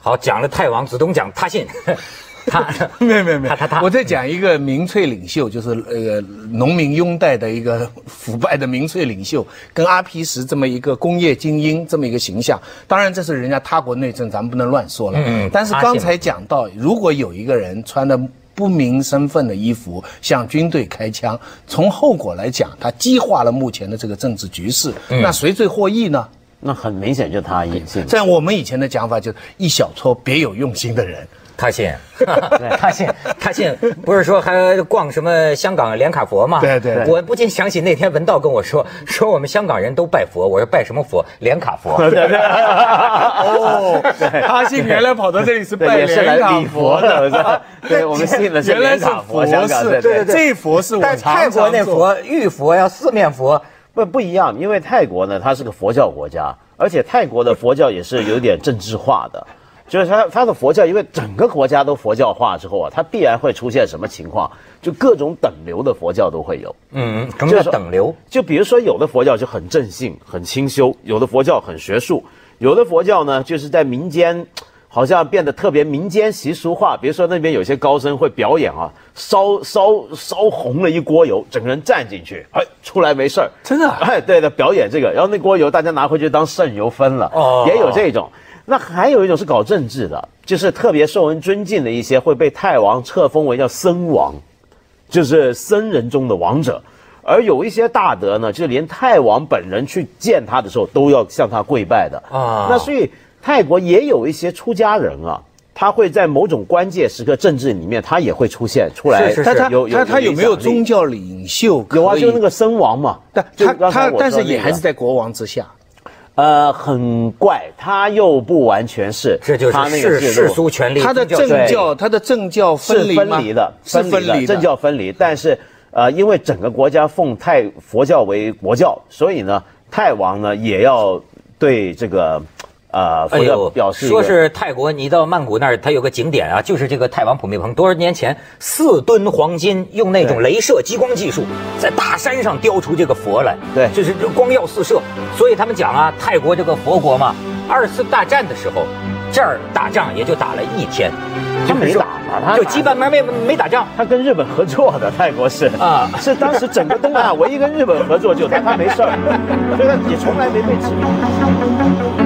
好，讲了泰王，子东讲他信，他没有，我在讲一个民粹领袖，就是农民拥戴的一个腐败的民粹领袖，跟阿皮什这么一个工业精英这么一个形象。当然这是人家他国内政，咱们不能乱说了。但是刚才讲到，如果有一个人穿的不明身份的衣服向军队开枪，从后果来讲，他激化了目前的这个政治局势，那谁最获益呢？ 那很明显就他隐性。 在我们以前的讲法，就是一小撮别有用心的人。 他信，他信，不是说还逛什么香港连卡佛吗？ 对， 我不禁想起那天文道跟我说我们香港人都拜佛，我说拜什么佛？连卡佛。 哦，他信原来跑到这里是拜连卡佛的， 对，我们信的是连卡佛，香港对，这佛是我常常泰国那佛玉佛呀，四面佛不一样，因为泰国呢，它是个佛教国家，而且泰国的佛教也是有点政治化的。就是它的佛教，因为整个国家都佛教化之后啊，它必然会出现什么情况？就各种等流的佛教都会有。 什么叫等流？ 就比如说有的佛教就很正信、很清修，有的佛教很学术，有的佛教呢就是在民间，好像变得特别民间习俗化。比如说那边有些高僧会表演啊，烧红了一锅油，整个人站进去，出来没事儿， 真的？ 对的，表演这个，然后那锅油大家拿回去当圣油分了，也有这种。那还有一种是搞政治的，就是特别受人尊敬的一些会被泰王册封为叫僧王，就是僧人中的王者。而有一些大德呢，就是连泰王本人去见他的时候都要向他跪拜的啊。那所以泰国也有一些出家人啊，他会在某种关键时刻政治里面，他也会出现出来。 他有没有宗教领袖？ 有啊，就那个僧王嘛。 但是也还是在国王之下。 很怪，他又不完全是， 这就是世俗权力。 他的政教分离吗？ 是分离的，政教分离。但是因为整个国家奉泰佛教为国教，所以呢，泰王呢也要对这个佛教表示。 说是泰国，你到曼谷那儿，它有个景点啊，就是这个泰王普密蓬多少年前4吨黄金用那种镭射激光技术，在大山上雕出这个佛来， 对， 就是光耀四射。所以他们讲啊，泰国这个佛国嘛，2次大战的时候，这儿打仗也就打了1天， 他没打嘛， 就基本没打仗。 他跟日本合作的，泰国是啊，是当时整个东南亚唯一跟日本合作就他没事儿，所以他也从来没被殖民。